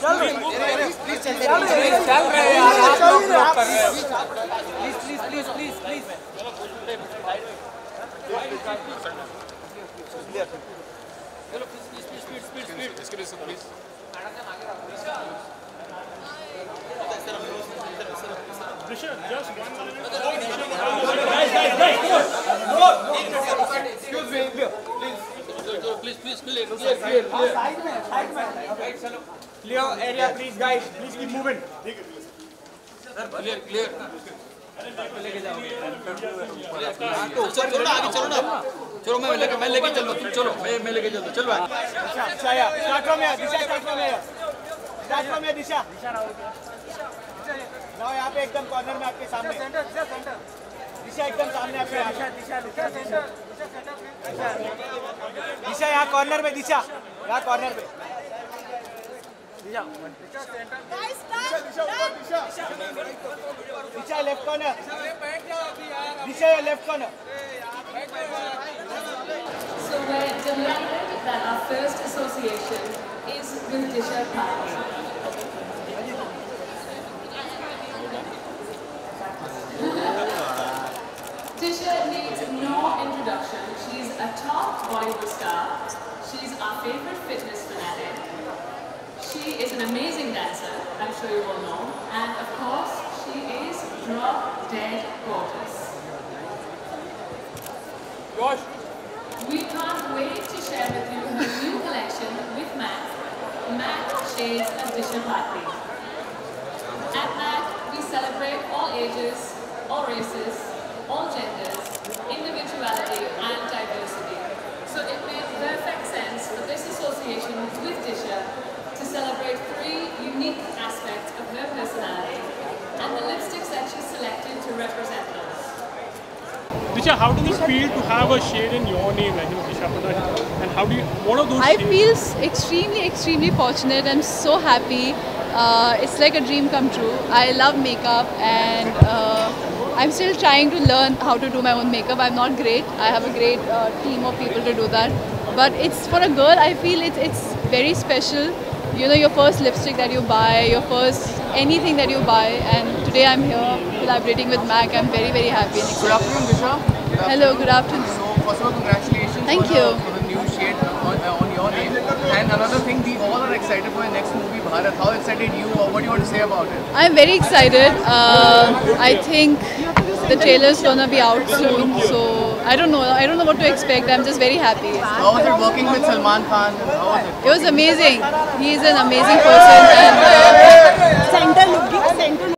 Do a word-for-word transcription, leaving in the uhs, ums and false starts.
Please please please चलो please speed speed speed speed इसके लिए सब please just one minute guys guys guys come on excuse me please please clear clear clear side mein side mein right chalo clear area please guys please keep moving clear clear लेके जाओ चलो ना आगे चलो ना चलो मैं लेके मैं लेके चलता तुम चलो मैं मैं लेके चलता चल भाई अच्छा या start from here Disha start from here start from here Disha Disha ना यहाँ पे एकदम कॉर्नर में आपके सामने सेंटर दिशा सेंटर दिशा एकदम सामने आपके दिशा दिशा दिशा सेंटर दिशा सेंटर दिशा यहाँ कॉर्नर में दिशा यहाँ कॉर्नर में Disha Disha centre guys start Disha Disha Disha left corner Disha left corner So we're delighted that our first association is with Disha Bharti. Disha needs no introduction. She's a top Bollywood star. She's our favorite fitness fanatic. She is an amazing dancer, I'm sure you all know. And of course, she is drop dead gorgeous. Josh. We can't wait to share with you her new collection with MAC, MAC Shades of Disha Bharti. At MAC, we celebrate all ages, all races, all genders, individuality and diversity. So it made perfect sense for this association with Disha to celebrate three unique aspects of her personality and the lipsticks that she selected to represent those. Disha, how does it feel to have a shade in your name, like, you know, Disha Patanjali? And how do you, what are those I shades? feel extremely, extremely fortunate. I'm so happy. Uh, it's like a dream come true. I love makeup and uh, I'm still trying to learn how to do my own makeup. I'm not great. I have a great uh, team of people to do that. But it's for a girl, I feel it's, it's very special. You know, your first lipstick that you buy, your first anything that you buy, and today I'm here collaborating with MAC. I'm very, very happy. And good afternoon, Disha. Good afternoon. Hello, good afternoon. So, first of all, congratulations Thank for, you. The, for the new shade on, uh, on your name. And another thing, we all are excited for your next movie, Bharat. How excited you or what do you want to say about it? I'm very excited. Uh, I think the trailer's gonna be out soon, so I don't know. I don't know what to expect. I'm just very happy. How was it working with Salman Khan? How was it? It was amazing. He's an amazing person, and uh,